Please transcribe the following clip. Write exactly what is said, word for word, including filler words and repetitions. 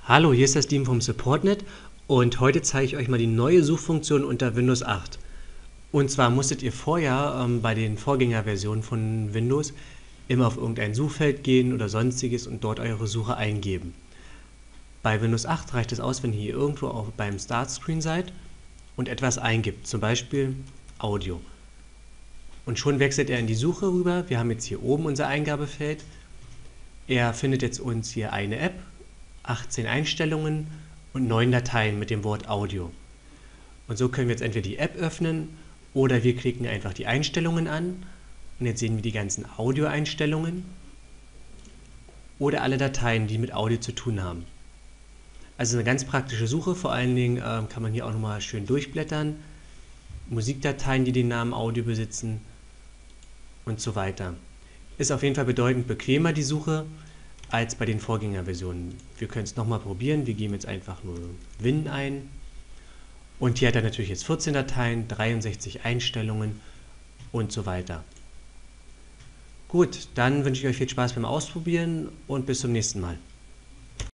Hallo, hier ist das Team vom SupportNet und heute zeige ich euch mal die neue Suchfunktion unter Windows acht. Und zwar musstet ihr vorher ähm, bei den Vorgängerversionen von Windows immer auf irgendein Suchfeld gehen oder sonstiges und dort eure Suche eingeben. Bei Windows acht reicht es aus, wenn ihr irgendwo auch beim Startscreen seid und etwas eingibt, zum Beispiel Audio. Und schon wechselt er in die Suche rüber. Wir haben jetzt hier oben unser Eingabefeld. Er findet jetzt uns hier eine App, achtzehn Einstellungen und neun Dateien mit dem Wort Audio. Und so können wir jetzt entweder die App öffnen oder wir klicken einfach die Einstellungen an und jetzt sehen wir die ganzen Audio-Einstellungen oder alle Dateien, die mit Audio zu tun haben. Also eine ganz praktische Suche, vor allen Dingen äh, kann man hier auch nochmal schön durchblättern, Musikdateien, die den Namen Audio besitzen und so weiter. Ist auf jeden Fall bedeutend bequemer die Suche als bei den Vorgängerversionen. Wir können es nochmal probieren, wir geben jetzt einfach nur Win ein und hier hat er natürlich jetzt vierzehn Dateien, dreiundsechzig Einstellungen und so weiter. Gut, dann wünsche ich euch viel Spaß beim Ausprobieren und bis zum nächsten Mal.